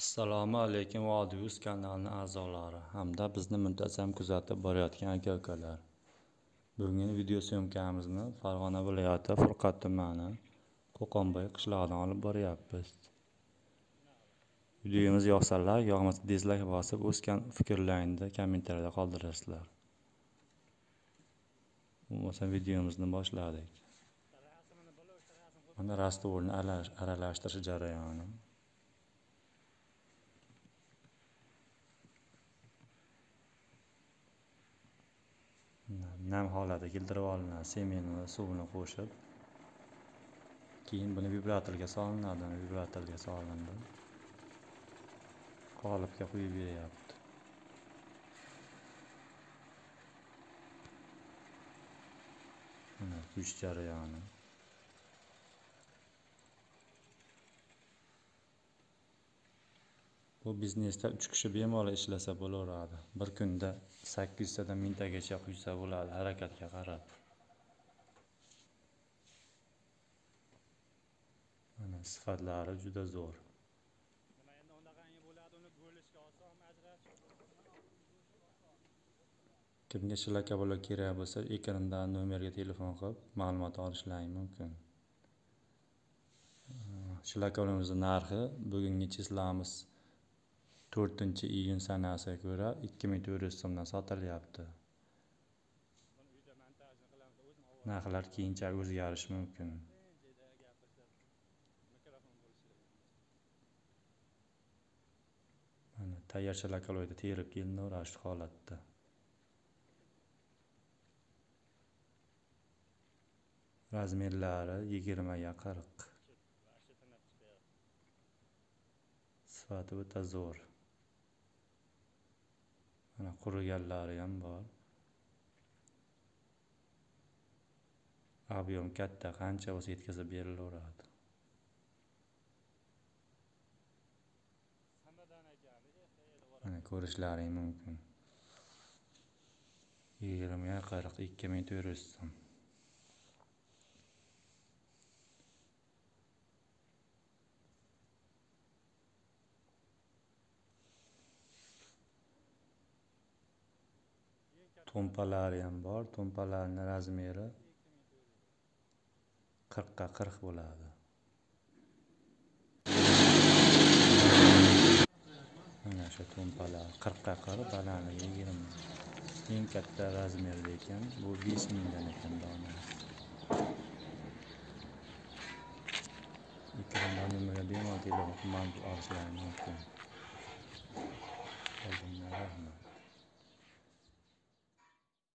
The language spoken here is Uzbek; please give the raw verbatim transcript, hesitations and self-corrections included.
Assalomu alaykum Vodius kanalining a'zolari hamda bizni muntazam kuzatib borayotgan aka-ukalar. Bugungi video syomkamizni Farg'ona viloyati Furqat tumani Qo'qonboy qishlog'idan olib boryapmiz. Videomiz yoqsa like, yoqmasa dislike bosib, o'z fikrlaringizni kommentariyada qoldirasizlar. Bo'lmasa videomizni boshladik. Mana rastvorni aralashtirish jarayoni. Nam holada keltirib olinadi, semenini va suvini qo'shib. Keyin buni vibratorga solinadi, vibratorga solindi. Qolipga quyib beryapti. Mana kuyish jarayoni. Bu biznesda uch kishi bemalol ishlasa bo'laveradi. Bir kunda sakkiztadan mingtagacha quysa bo'ladi, harakatga qarab. Mana sifatlari juda zo'r. Kimga Shlakablok kerak bo'lsa, ekrandan nomerga telefon qilib ma'lumot olishlaring mumkin. Shlakablokimizning narxi bugungi chislamiz to'rtinchi iyun sanasiga ko'ra ikki ming to'rt yuz so'mdan sotilyapti. Narxlar keyinchalik o'zgarishi mumkin. Mana tayyor shlakablokni terib keldi shu holatda. Razmerlari yigirma ga qirq. Sifati o'ta zo'r. Mana quriganlari ham bor. Ob'yom katta, qancha bo'lsa yetkazib berilaveradi. Mana ko'rishlaring mumkin. yigirma ga qirq, ikki ming to'rt yuz so'm. To'mpalari ham bor. To'mpalarning razmeri qirq ga qirq bo'ladi. Mana shu to'mpalar qirq ga qirq, balandligi yigirma. Eng katta razmerda ekan, bu besh ming dan ekan donasi. Ekrandan nimaga bemalol telefon qilib olishlaring mumkin.